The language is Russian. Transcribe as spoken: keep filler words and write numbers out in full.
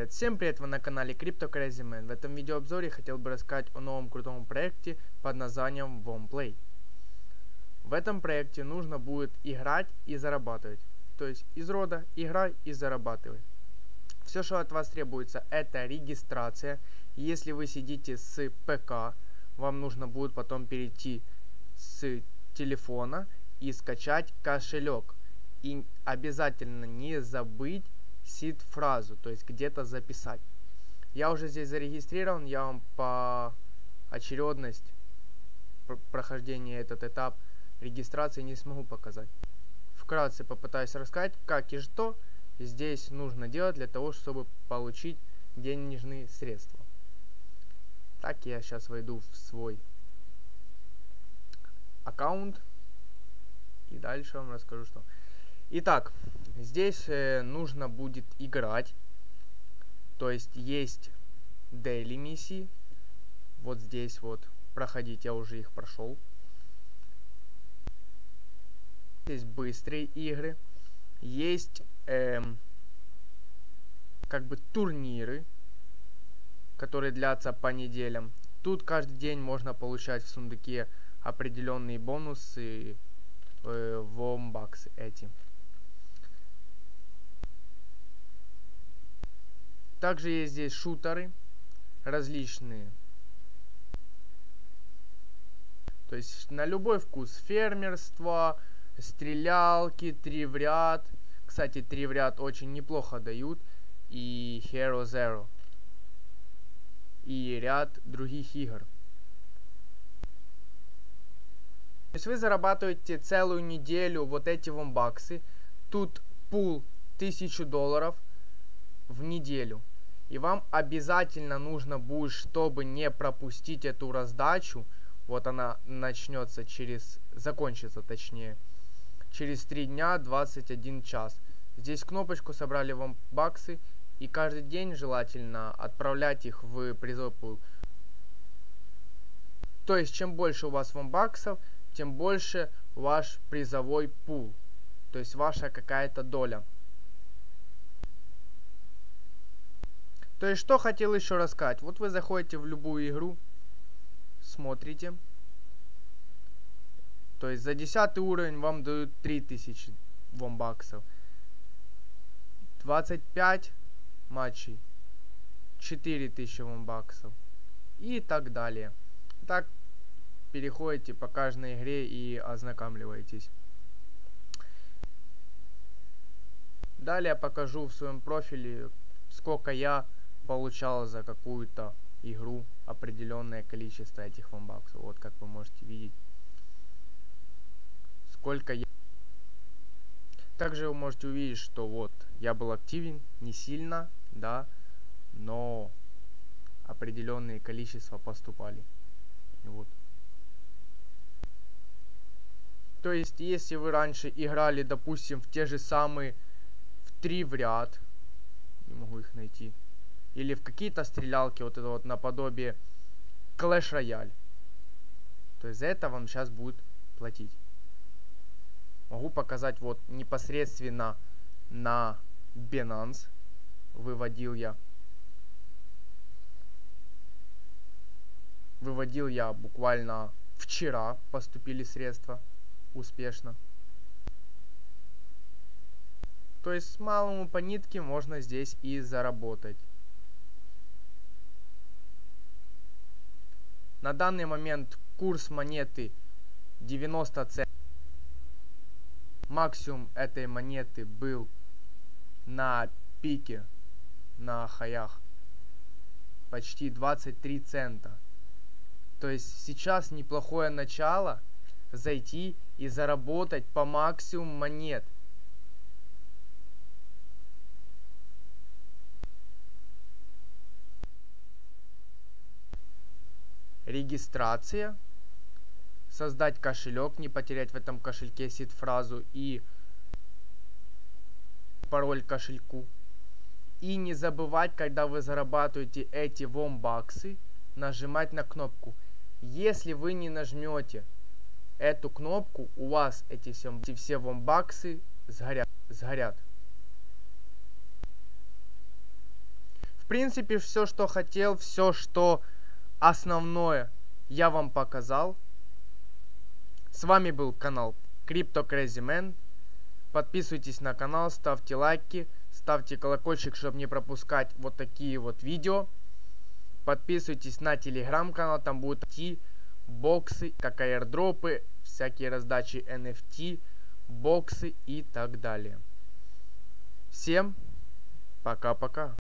привет! Всем привет! Вы на канале Crypto Crazy Man. В этом видеообзоре хотел бы рассказать о новом крутом проекте под названием WonPlay. В этом проекте нужно будет играть и зарабатывать. То есть из рода играй и зарабатывай. Все, что от вас требуется, это регистрация. Если вы сидите с ПК, вам нужно будет потом перейти с телефона и скачать кошелек. И обязательно не забыть сид-фразу, то есть где-то записать. Я уже здесь зарегистрирован, я вам по очередность пр прохождения этот этап регистрации не смогу показать. Вкратце попытаюсь рассказать, как и что здесь нужно делать для того, чтобы получить денежные средства. Так, я сейчас войду в свой аккаунт и дальше вам расскажу, что. Итак, здесь э, нужно будет играть, то есть есть daily миссии, вот здесь вот проходить, я уже их прошел. Есть быстрые игры, есть эм, как бы турниры, которые длятся по неделям. Тут каждый день можно получать в сундуке определенные бонусы, э, вомбаксы эти. Также есть здесь шутеры различные. То есть на любой вкус. Фермерство, стрелялки, три в ряд. Кстати, три в ряд очень неплохо дают. И Hero Zero. И ряд других игр. То есть вы зарабатываете целую неделю вот эти вомбаксы. Тут пул тысячу долларов в неделю. И вам обязательно нужно будет, чтобы не пропустить эту раздачу, вот она начнется через, закончится точнее, через три дня двадцать один час. Здесь кнопочку собрали вам баксы, и каждый день желательно отправлять их в призовой пул. То есть чем больше у вас вомбаксов, тем больше ваш призовой пул, то есть ваша какая-то доля. То есть, что хотел еще рассказать. Вот вы заходите в любую игру, смотрите. То есть, за десятый уровень вам дают три тысячи вомбаксов. двадцать пять матчей, четыре тысячи вомбаксов. И так далее. Так, переходите по каждой игре и ознакомливаетесь. Далее покажу в своем профиле, сколько я получал за какую-то игру определенное количество этих вомбаксов. Вот как вы можете видеть, сколько я. Также вы можете увидеть, что вот я был активен не сильно, да, но определенные количества поступали. Вот. То есть, если вы раньше играли, допустим, в те же самые в три в ряд, не могу их найти, или в какие-то стрелялки, вот это вот наподобие Clash Royale, то есть за это вам сейчас будет платить. Могу показать вот непосредственно на Binance выводил я. Выводил я буквально вчера, поступили средства успешно. То есть с малому по нитке можно здесь и заработать. На данный момент курс монеты девяносто центов. Максимум этой монеты был на пике, на хаях, почти двадцать три цента. То есть сейчас неплохое начало зайти и заработать по максимуму монет. Регистрация, создать кошелек, не потерять в этом кошельке сид-фразу и пароль к кошельку. И не забывать, когда вы зарабатываете эти вомбаксы, нажимать на кнопку. Если вы не нажмете эту кнопку, у вас эти все, эти все вомбаксы сгорят, сгорят. принципе, все, что хотел, все, что основное, я вам показал. С вами был канал Crypto Crazy Man. Подписывайтесь на канал, ставьте лайки, ставьте колокольчик, чтобы не пропускать вот такие вот видео. Подписывайтесь на телеграм-канал, там будут идти боксы, как аирдропы, всякие раздачи эн эф ти, боксы и так далее. Всем пока-пока.